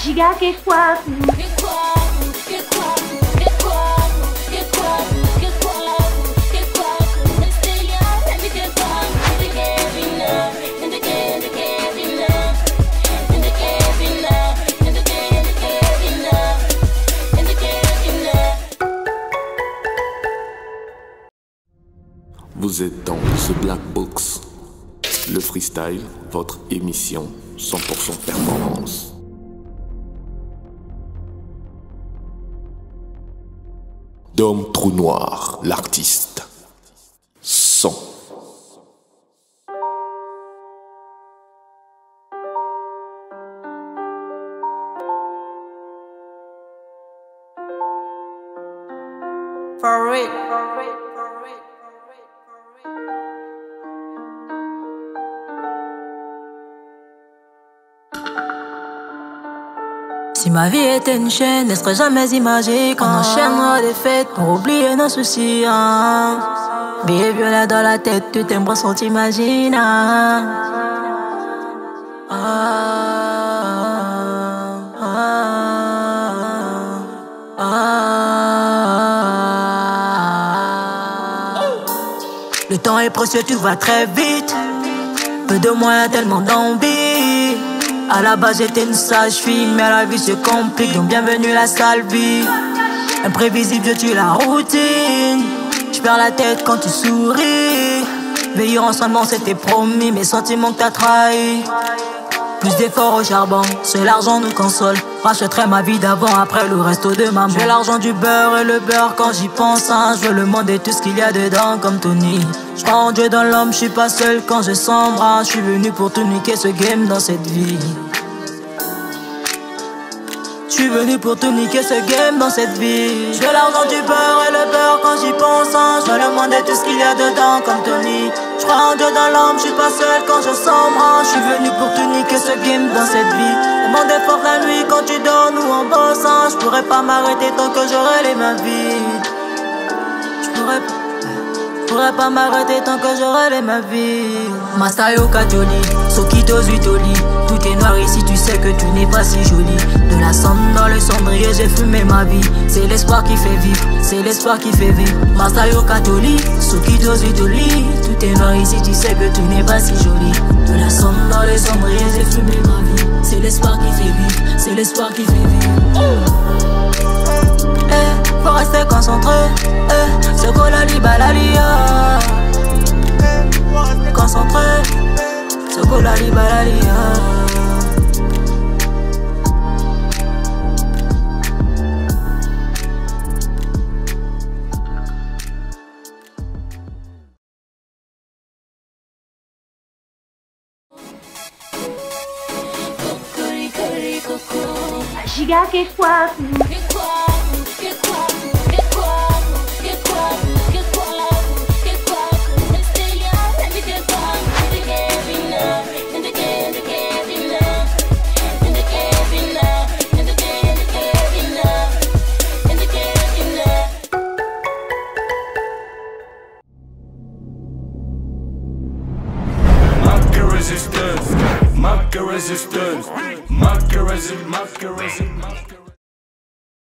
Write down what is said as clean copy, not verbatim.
Giga que quatro. Vous êtes dans The Black Box, le freestyle, votre émission 100% performance. Dom Trou Noir, l'artiste. Son. For real. Si ma vie était une chaîne, elle serait jamais imagée. On enchaînera des fêtes pour oublier nos soucis. Billet violet dans la tête, tout tes bras sont t'imagines. Le temps est précieux, tout va très vite. Peu de moyens, tellement d'envie. À la base j'étais une sage fille, mais la vie se complique, donc bienvenue la sale vie. Imprévisible, je tue la routine. Je perds la tête quand tu souris. Veillons ensemble, c'était promis, mes sentiments que t'as trahis. Plus d'efforts au charbon, seul l'argent nous console. Rachèterai ma vie d'avant, après le resto de maman. J'ai l'argent du beurre et le beurre quand j'y pense. Je veux le monde et tout ce qu'il y a dedans comme Tony. Je crois en Dieu dans l'homme, je suis pas seul quand je sombre. Je suis venu pour tout niquer ce game dans cette vie. Je suis venu pour tout niquer ce game dans cette vie. Je veux l'argent du beurre et le beurre quand j'y pense. Je veux le monde et tout ce qu'il y a dedans comme Tony. Je crois en Dieu dans l'homme, je suis pas seul quand je sombre. Je suis venu pour tout niquer ce game dans cette vie. Le monde est fort la nuit quand tu dors, nous en bossant. Je pourrais pas m'arrêter tant que j'aurai les mains vides. Je pourrais pas m'arrêter tant que j'aurai les mains vides. Masayo Kajoli, Sokito Zuitoli. Tout est noir ici, tu sais que tout n'est pas si joli. De la cendre dans le cendrier, j'ai fumé ma vie. C'est l'espoir qui fait vivre, c'est l'espoir qui fait vivre. Masayo Kajoli, Sokito Zuitoli. Tout est noir ici, tu sais que tout n'est pas si joli. De la cendre dans le cendrier, j'ai fumé ma vie. C'est l'espoir qui fait vivre, c'est l'espoir qui fait vivre. Faut rester concentré, c'est quoi la libalalia. Concentré, c'est quoi la libalalia. Giga que quatro. Resistance, marque resistance, marque resistance.